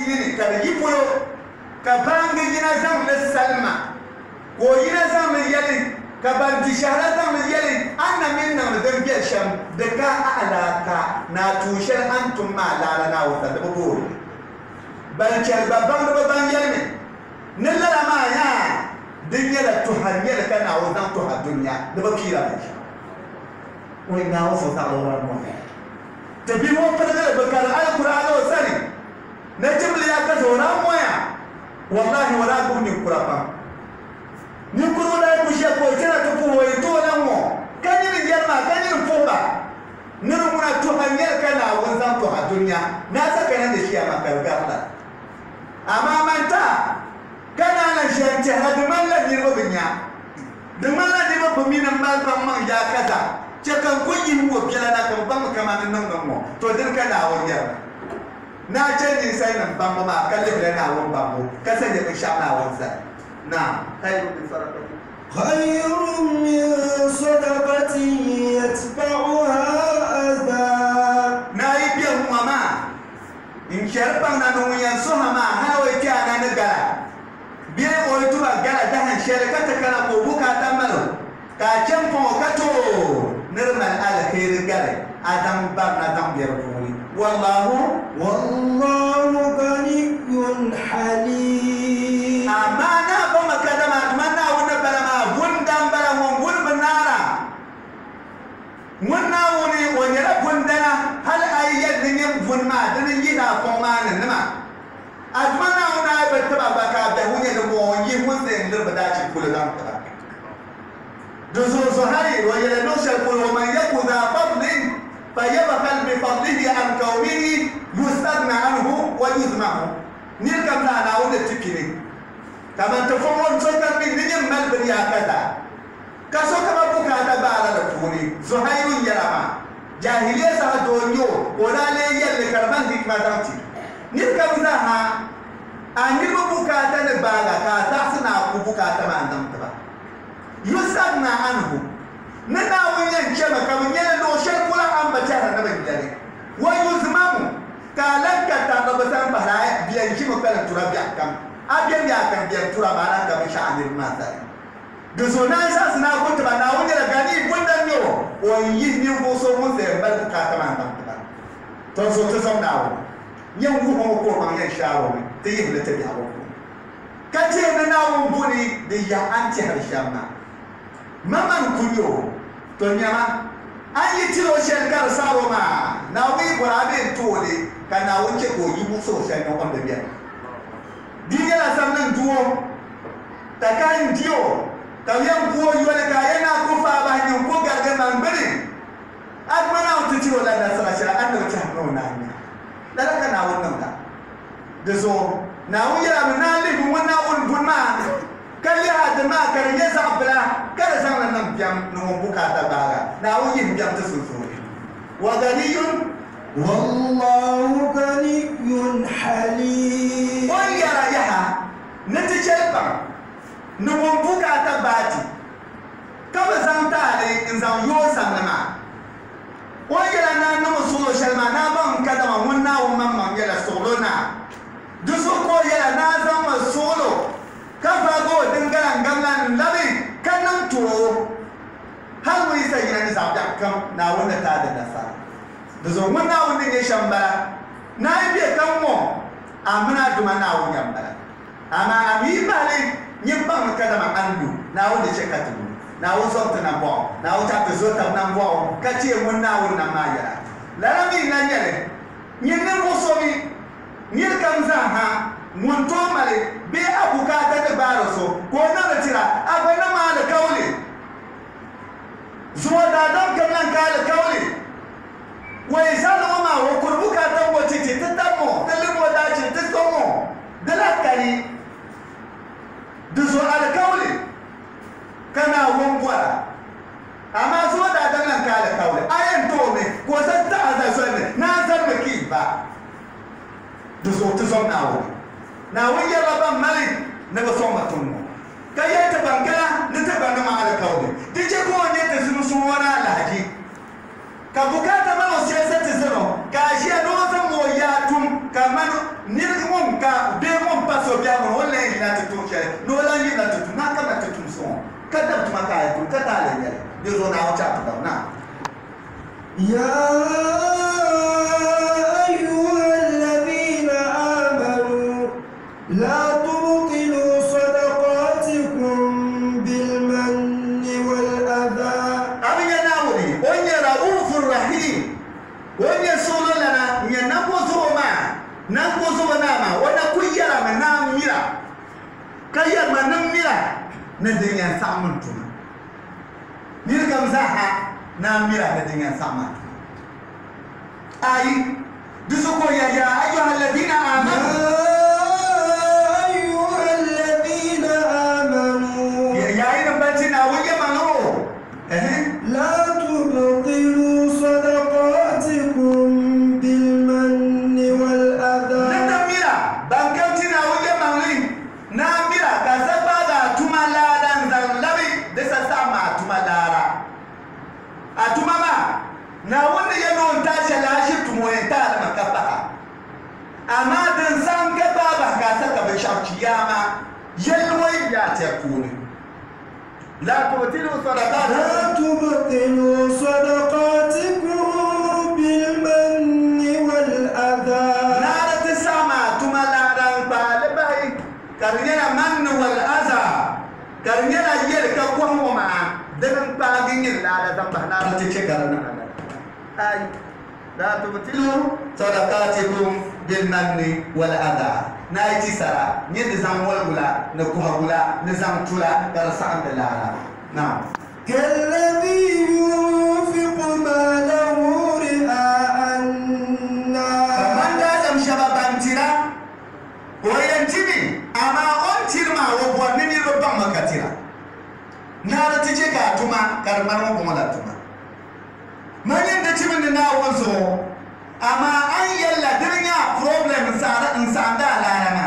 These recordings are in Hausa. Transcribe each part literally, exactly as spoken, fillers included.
yini ka yipulo ka bangi yina zam salma ko yina zam yali ka banti shahara zam yali anna minna da biya sham da ka alaka na tushar antum ma la na wa da buru ban chal babang da ban yali nalla ma ya dunya da tuhanya da kana wa zam to dunya da bakira ba wai na wa fa ta rawar mu tabi mo fa da bakar alquran wa sani na jibli ya ka zora moya wallahi wala ku ni kurapa ni kuru da ku she ko tana to ko wai to nan mo kan ni jarma kan ni foba nuru muna to hanyar kana wanzan to a dunya na saka nan da shi a makargarda amma manta kana nan shi ta hadu mallan ni robinya dum mallan ni ba mi nan ba kan man ya kaza ce kan ku yi mu kila na kan ban kama nan nan mo to din kana wanyar na ce ni sai nan ban ma kallin da na wan babu kasance in sha Allah wansa na khairu min sadaqati khairun min sadaqati yatba'uha adha na yi biyan mama in sharban na nun yan so hama hawa ta na na gara biye o tuba gara ta han sharaka ta kana ko buka ta malo ka can ko kato nirmal alkhair gara adam ba na dam biyar fuli wallahu wallahu ganiyyun halim amana ba makadama manna wona balama bundan bala mon bun banara munna woni wonyara bundana hal ayyad nin bun ma dan yida ko manan nama azmana wona ba taba baka da hunye da mo yi mun sai ndir bada ci kula dan ka duzu zuhari wa yala nushal kul wa man yakudha fadlin فيبخل بفضله عن كونه يستغنى عنه ويذمه نركب لنا أول التكني كما تفهم سكر من نجم ملبن يا كذا كسوك ما بكا تبع لفوني زهير يرما جاهلية سهدونيو ولا لي يلي كرمان حكمة تمتي نركب لها أني بكا تنبع كاتاسنا بكا تبع تمتبع يستغنى عنه nana wani chama kam nyana no shel kula amba tara na bangare wa yuzmamu kalaka ta babatan bahaya biyan shi mo kala turabi akam abiyan ya kan biyan turaba ran ka bisha anil mata do so na sa sna ko ta na wani da gani bundan yo o yin ni ko so mun sai bal ka ta man ta to so ta sam dawo yan ku mo ko man yan shawo ta yi bula ta bi hawo kace na nawo buni da ya anti harshama maman kunyo to nyama ayi tiro shen kar sawo ma na wi gorabe tole kana wonce ko yi muso shen no on da biya diga la samnan duo takan dio tawiyan ko yole ka yana ku fa ba nyon ko garga man bane admana on tiro la da sala shara an da ta no na ni da kana wannan da da so na wi ya na li wannan on bunma kalli hada ma karye sabla kada san nan biam no bukata baga na wuyin biam ta susuri wa ganiyun wallahu ganiyyun halim wa yara yaha nati chelpa no bukata bati kaba san tale in zan yo sanama wa yara na no solo shalma na ban kada ma munna wa mamman yara solo na duso ko yara na zama solo kafa go dingaran gamlan labi kannan to har wai sai yana ni sabda kam na wanda ta da nasa da zo mun na wanda ne shambara na yi be kan mo amna duma na wanda yambara amma ami bale yin ban kada ma andu na wanda ce ka tudu na wazo ta na bo na wata ta zo ta nan bo ka ce mun na wanda ma yara larami nan yare yin ne so mi ni kam za ha mun to male be abukata da baraso ko na da tira abana ma da kaule zuwa da dan kan ka da kaule wai sala ma wa kurbuka ta wace ce ta tamo kalmo da ce ta tamo da lakari da zuwa da kaule kana wangwara amma zuwa da dan ka da kaule ayan to me ko san ta da so ne na san maki ba da zuwa ta zo nawo na wani yaba malik na ba son mutum kai ya ta bangala na ta banga ma ala kawde dije ko ne ta sunu sun wara alhaji ka bukata ma siyasa ta zero ka shi no zan mo ya tum ka man nirgum ka be mon paso bia mon wala ina tutum che no la ina tutum na ka tutum so ka da tuma ka ai ka ta le ne de zo na o cha ta na ya ayyuhalladhina amanu la tubtilu sadaqatikum bil manni wal adha abiya na wuri onya raufur rahim onya solo lana nya na ko zo ma na ko zo na ma wanda ku yara ma na mira kayar ma na mira na dinyan samun tuma ni kam za ha na mira na dinyan samun ai dusu ko ya ya ayyuhal ladina amanu ayyuhal ladina amanu ya ya ina banci na wuya mano eh la tubtilu sadaqatikum bil manni wal adha na mira bankanti na wuya mano na mira ka saba da tumala dan zallabi da sa sama tumalara a tumama na wanda ya non ta shalashi tumoyen ta da makaba amma dan san ka baba ka saka bai shauki yama yalwai ya ta kuni la tubtilu sadaqat la tubtilu sadaqatikum bil manni wal adha na ta sama tumalaran balibai karnyana man wal adha karnyana yel ka kwamo ma dan bagin yin lada dan ba na ta ce karana ay la tubtilu sadaqatikum bil manni wal adha na yi sara ni da zan walgula na kuhagula na zan tula da sa'an da lara na كالذي ينفق ماله رئاء الناس man da dam shababan tira wayan tibi amma on tirma wo bonni ni ro ban makatira na da tije ka tuma karmar mu kuma da tuma manin da tibin na wanzo amma an yalla dirnya problem sara in sanda larama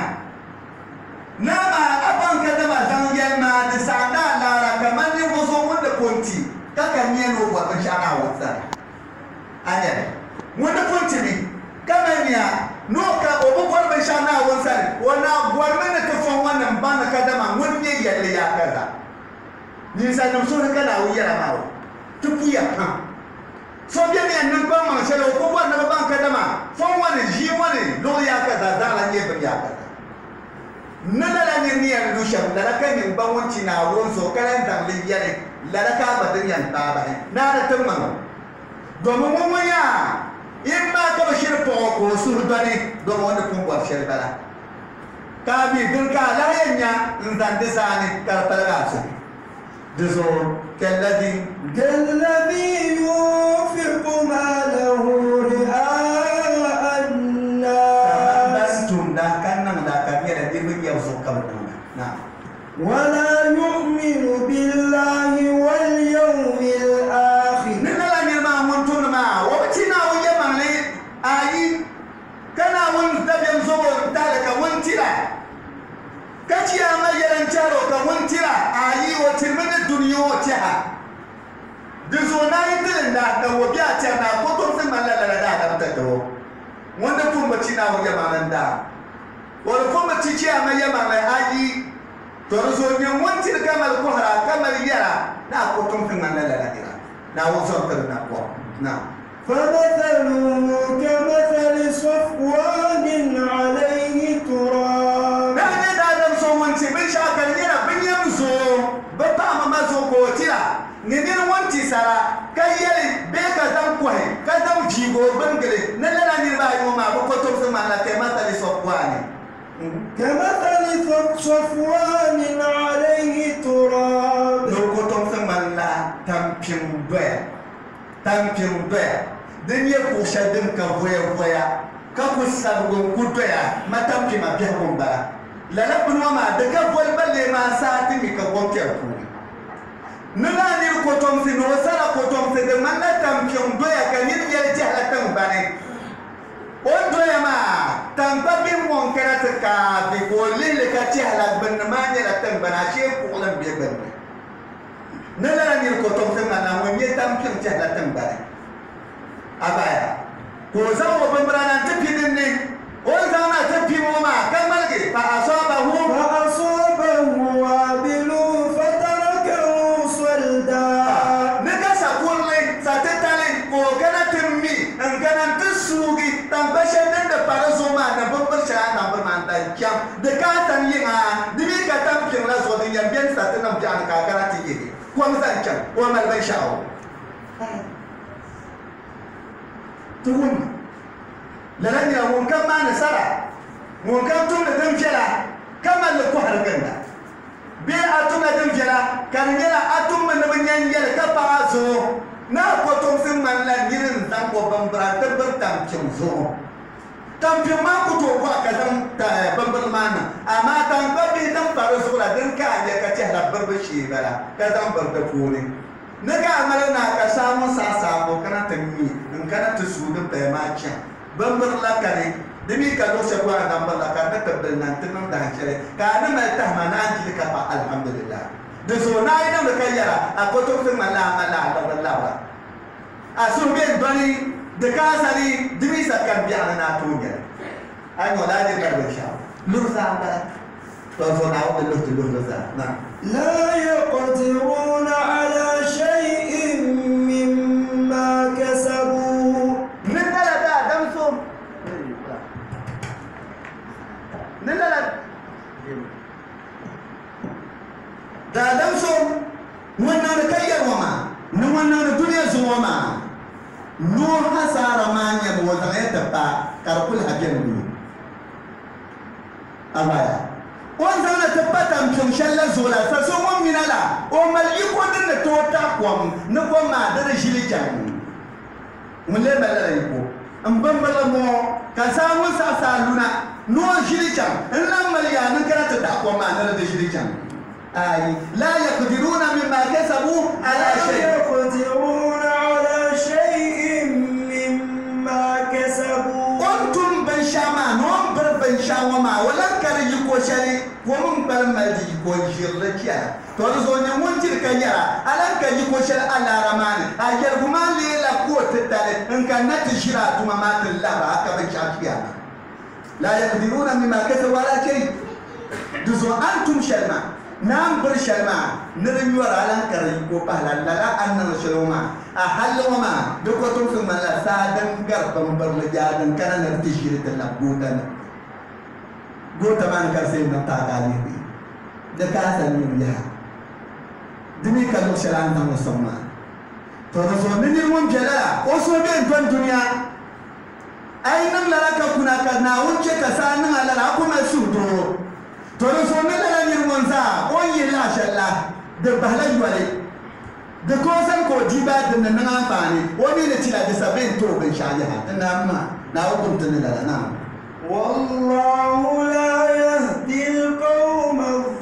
na ma aban ka da mazan yalma da sanda lara kamar ni wazo wanda konti kakan yi no ba ban shana wasa anya wanda konti ne kamar ya no ka obu kwar ban shana wasa wana gwarmana ka fon wannan bana ka dama mun ne yalle ya kaza ni sai nan so ka da wuyara mawo tukiya ha so bien ni nan ba ma shelo ko ba na ban ka dama fon wani ji wani lo ya kaza da la ne ban ya kaza nana la ni ni an lusha la ka ni ban wanci na won so kalan dan li yare la ka ba din yan ta ba na da tumma domin mun waya in ba ka bashir po ko sur bane domin wanda kun ba shir bala ka bi din ka la yanya in dan de sani kar talaga su dizo kalladhi كالذي ينفق ماله رئاء الناس ولا يؤمن بالله واليوم الآخر kaciya mai yaran caro ka wuntira ayi wa tilmin duniya wace ha dizo na yi dilin da da wabi a ce na ko to sun mallala da da ta dawo wanda kun baci na waje manan da wani kun baci ce a mai yama mai ayi to rizo ne wuntir kamar ko hara kamar yara na ko to sun mallala da ira na wazo ta na ko na فمثله كمثل صفوان عليه تراب wanti bin shakar yana bin yamso ba ta ma maso ko tira ne ne wanti sara kai yele be ka dan kwai ka dan jigo bangare na lana ni ba yo ma ko to sun ma la kai mata li sofwani كمثل صفوان عليه تراب no ko to sun ma la tampin doya tampin doya dan ye ko shadin ka voya voya ka ku sabu ku doya matampi ma biya bomba la rabbu ma da ka bol balle ma sati mi ka gonke ku nuna ni ko tom si no sara ko tom se de man na tampion doya ka ni yel ti ala tan bane o doya ma tan ba bi mon kara ta ka bi ko lele ka ti ala ban ma ni la tan bana she ko lan bi ban nuna ni ko tom se ma na mo ni tampion ti ala tan bane abaya ko zawo ban bana ta fi din ne o zauna ta fi mo ma kan مثلا كم وما البيشاو تقول لأن يوم كم ما نسرع ممكن تقول دم جلا كم اللي كهر جندا بي أتوم دم جلا كان جلا أتوم من من ينجل كفاسو ناقوتهم سمن لا جيرن تامو بمبرا تبر تام تشمزو تام جما كتو وا كدم بمبر مانا أما تام ببي تام فارسولا دم كاجا كتشهر بربشي بلا كدم بردفوني نكا عملنا كسامو ساسامو كنا تمي إن كنا تسود بماتشا بمبر لا كني دمي كانوا سبوا نمبر لا كنا تبلنا تنم دهشة كنا ما تهمنا أنت كفا الحمد لله دسونا إذا مكيرا أكتب في ملا ملا لا لا لا أسوبي بني دكاسري دمي سكان بيعنا تونيا أي مولاد الكربشة لرزا توصلنا وبلغ تلوه لرزا نعم لا يقدرون على شيء مما كسبوا من بلد دمسهم من بلد دا دمسهم وانا نكير وما نوانا الدنيا زوما نور حسار مانيا بوزغية تبا كاركول حجم أبايا وانزانا تبتا مكم شلا زولا فسوما من لا ومال يكون دن توتا قوم نقوم ما در شلي جان ملي ملا يكو امبن بلا مو كسامو ساسالونا نو شلي جان انلا مليا نكرا تدعوا ما در شلي جان آي لا يقدرون مما كسبوا على شيء لا يقدرون على شيء مما كسبوا أنتم بنشاما نوم بر بنشاما ولا كان يكوشري ومن بر مالدي يكوشر لكيا تورزوني منتر كنيرا ألا كان يكوشر على رمان أجل بمان ليلا قوة التالي إن كان نتشرا تمامات الله هكا بنشاكيا لا يقدرون مما كسبوا على شيء دزو أنتم شلما نام برشلما نرمي ورالان كريكو بحلا لا أننا شلوما أحل وما دكتور في ملا سادن كربم برلجادن كان نرتشير تلقوتنا قوتا ما نكرسين نتاقالي بي دكاسا نيويا دمي كدو شلان نمو سما تورسو من المهم جلالا وصو بين دون دنيا أينم لراك كنا كنا ونشي كسانا لراكو مسودو تورسو من لراك منزا وين لا شلا دبهلا يوالي دكوسن كو جيبا دننا فاني ومن تلا دسبين تو بن شاجها نعم ناوكم تنلا نعم والله لا يهدي القوم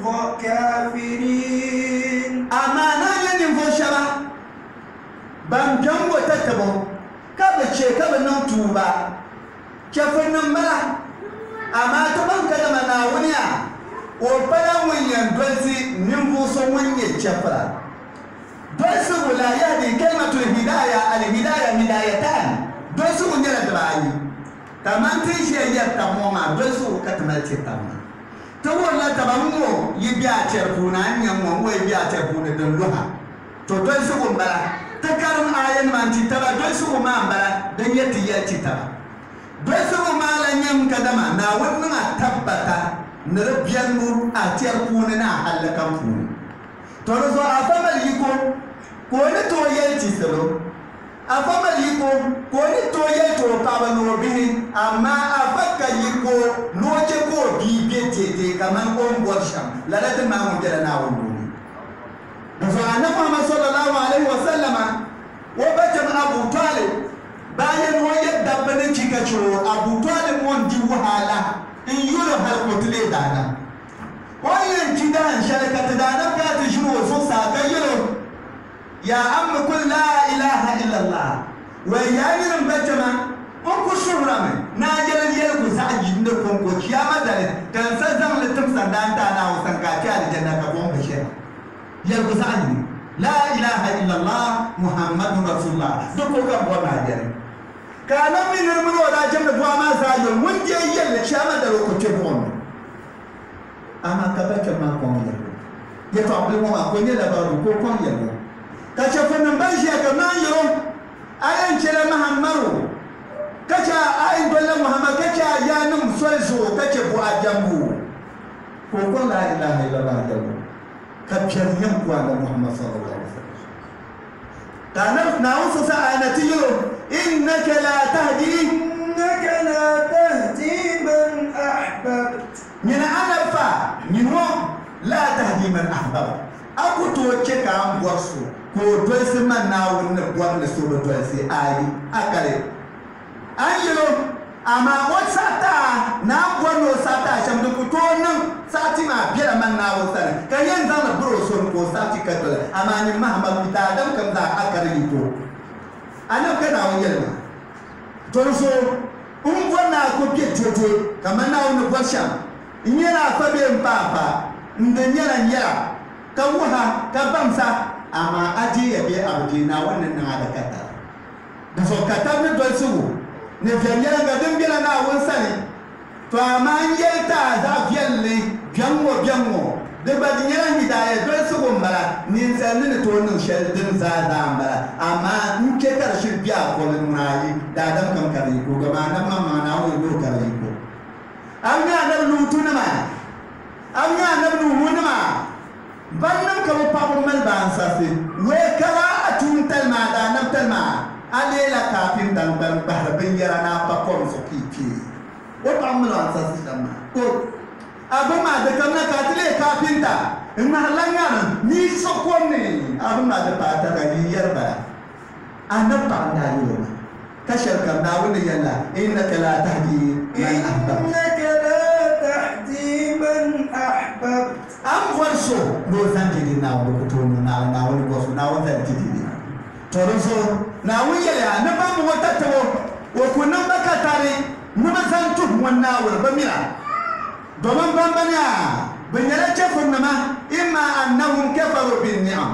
الكافرين اما ناين فشبا بام جنبو تتبو كبچه كبنن توبا كفنن ملا اما تبان كلمه ناونيا وبلا وين دوزي نمبو سو وين يجفرا دوزي ولا يهدي كلمة الهداية الهداية هدايتان دوزي وين يردبعي كمان تيجي يتموما دوزي وكتمل تتموما تقول لا تبامو يبيع ترفونا نيمو ويبيع ترفونا دلوها تو دوزي ومبلا تكرم آيان من تتبع دوزي وما مبلا دنيتي يتتبع دوزي وما لنيم كدما ناولنا تبتا نربيانو أتيار كوننا على كمفون ترى أفهم اليكم كوني تويل تسلو أفهم اليكم كوني تويل تو كابنو به أما أفك اليكم نوجكو بيبيتي كمان قوم ورشام لا لا تما مجرنا ونوني فأنا محمد صلى الله عليه وسلم وبجم أبو طالب باين ويد دبنا تيكاتشو أبو طالب من جوهالا إن يولو هالقتلي دانا وين جدان شركة دانا كانت شنو صوصا كيلو يا أم كل لا إله إلا الله ويا يرم بجما أنكو شرامي ناجل يلكو سعج ندكم كوشيا مدل كان سزم لتمسا دانتا نا وسنكاتي على جنة كبون بشير يلكو سعج لا إله إلا الله محمد رسول الله دكو كبون ناجل كان من المنو لا جمع فما زايو من جاي يل شامل دلو كتبون أما كبك ما كون يلو يتعبلوا ما كون يلا بارو كون يلو كشفنا باشا كمان يوم أين شلا محمرو كشا أين دولا محمد كشا يانم سويسو كشبوا أجمعو كون لا إله إلا الله يلو كبشر ينقوى محمد صلى الله عليه وسلم كان ناوس سأنتيو إنك لا تهدي إنك لا تهدي من أحببت من أنا فا من هو لا تهدي من أحببت أكو توجه كام بوسو كو تويس من ناون نبوان نسوب تويس آي أكله أيلو أما وساتا نبوان وساتا شام دكتورنا ساتي ما بيلا من ناون سنة كيان زمان بروسون كو ساتي كتلا أما نما هم بيتادم كم ذا أكله يتو أنا كنا ويلنا تونسو umwana ko piechoto kama na ono kwasha nyera fa be mpapa ndanyera nyera kawuha kabamsa ama aje ya be abje na wannan na da kata da so kata ne do su ne vyanyera ga dembela na won sani to ama nyeta za vyelle byanwo byanwo de ba nyera hidaya do su gombara ni sanne ne to no shel din za za ambara ama nke karshe biya ko nayi da dam kam kare ko gaba nan mamma na wani do kare ko an ga nan lutu na ma an ga nan lumu na ma bannan ka ba papo mal ban sase we kala atun talma da nan talma alela kafin dan ban baharbin yara na papon so kiki o tamma an sase tamma ko abuma da kamna ka tile kafinta in halanga ni so ko ne abuma da pata ga yarba anabba da yiwa كشر كم ناول يلا إنك لا تهدي من أحببت إنك لا تهدي من أحببت أم فرسو لو زنجي ناول كتون ناول ناول بوس ناول زنجي ترسو ناول يلا نبى موتته وكنا بكتاري نبى زنتو وناول بميرا دوما بمبنيا بنيرا كفرنا إما أنهم كفروا بالنعم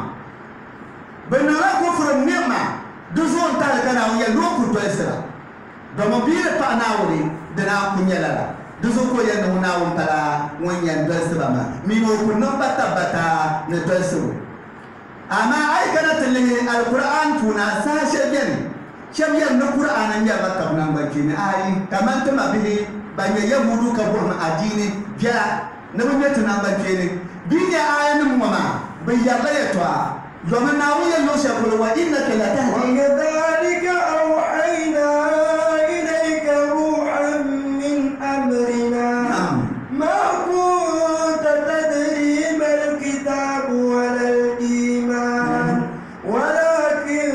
بنيرا كفر النعمة duzon tal kana wiya loku to esra do mo biire pa nawri dana ku nyala duzo ko ya no nawon tala wonya do esra ma mi mo ku no bata bata ne do esra ama ay kana tele alquran kuna sa shegen shegen no qur'an nya bata nan banki ne ay kaman tama bihi banya yahudu ka burma adini ja na wonya tana banki ne binya ayan mu ma bayya ya to ومن ناوي اللوشة وإنك لتهدي وكذلك أوحينا إليك روحا من أمرنا ما كنت تدري ما الكتاب ولا الإيمان ولكن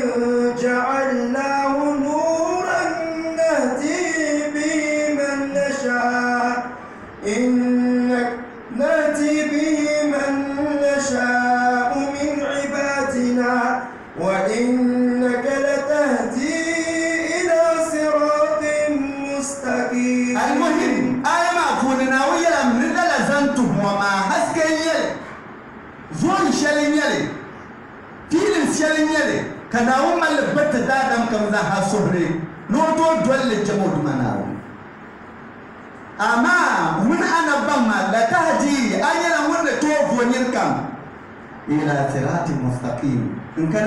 جعلناه نورا نهدي به من نشاء إنك نهدي به من نشاء وإنك لتهدي إلى صراط مستقيم المهم آية ما كوننا ويا من لا زنتم وما هسكيل زون شلين يلي تيل شلين يلي كنا وما لبت دادم كم ذا حصوري نوتو دول جمود مناو أما من أنا بما لتهدي أنا من توفو نيركم إلى صراط مستقيم إن كان